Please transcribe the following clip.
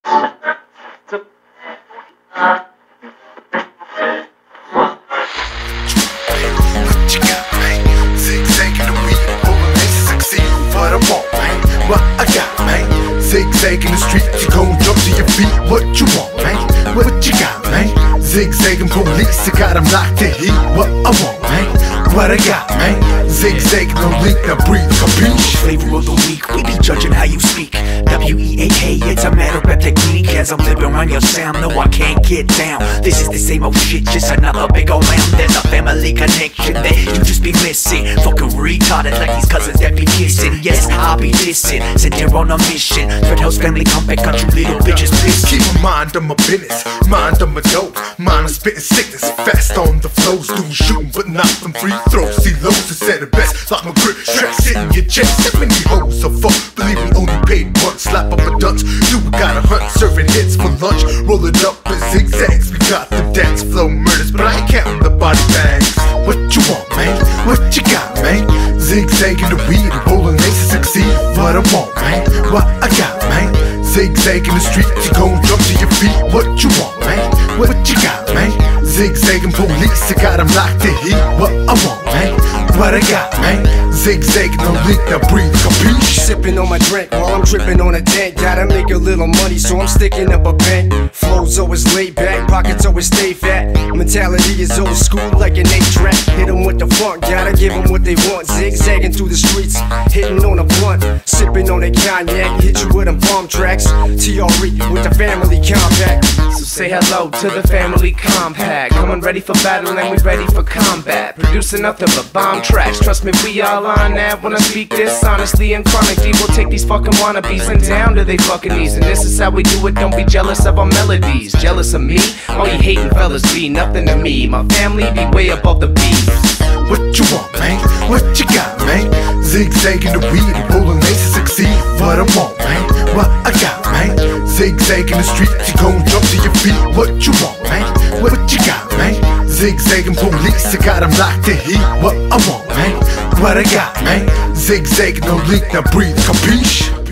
What you got, man? Zig-zagging the weed, rolling laces, succeed what I want, man. What I got, man? Zig-zagging the street, you gon' jump to your feet. What you want, man? What you got, man? Zig-zagging police, I got them locked in heat. What I want, man? What I got, man? Zig-zagging no leak, now breathe, capiche? Flavor of the week, we be judging how you speak. W-E-A-K, it's a matter of technique. As I'm living around your sound, no I can't get down. This is the same old shit, just another big old lamb. There's a family connection that you just be missing. Fucking retarded like these cousins that be kissing. Yes, I'll be dissing, said they're on a mission. Thread house family, come back, got you little bitches pissed. Keep my mind on my business, mind on my dope. Mind on spitting sickness, fast on the flows. Doing shooting, but not from free throws. See lows and said the best, like my grip, stress hitting your chest. That many hoes so fuck, believe me, only paid once. Slap up a dunce, you got a hunt, serving hits for lunch. Roll it up in zigzags, we got the dance flow murders, but I ain't counting the body bags. What you want, man? What you got, man? Zigzagging the weed, rolling laces, succeed what I want, man. What I got, man? Zigzagging the street, you gon' jump to your feet. What you want, man? What you got, man? Zig-zagging police, I got them locked in heat. What I want, man? What I got, man? Zig-zagging no leak, now breathe, capiche? Sipping on my drink while I'm dripping on a dent. Gotta make a little money, so I'm sticking up a bent. Flow's always laid back, pockets always stay fat. Mentality is old school like an 8-track. Hit 'em with the funk, gotta give 'em what they want. Zigzagging through the streets, hitting on a blunt. Sipping on a cognac, hit you with them bomb tracks. TRE with the family compact. So say hello to the family compact. Coming ready for battle and we ready for combat. Producing nothing but bomb tracks. Trust me, we all on that. When I speak this honestly and chronically, we'll take these fucking wannabes and down to they fucking knees. And this is how we do it, don't be jealous of our melodies. Jealous of me? All you hating fellas be nothing to me. My family be way above the beat. What you want, man? What you got, man? Zigzagging the weed, rolling laces, succeed what I want, man. What I got, man? Zigzagging the street, you gon' jump to your feet. What you want, man? What you got, man? Zigzagging police, I got them locked in heat. What I want, man? What I got, man? Zigzagging no leak, now breathe, capiche?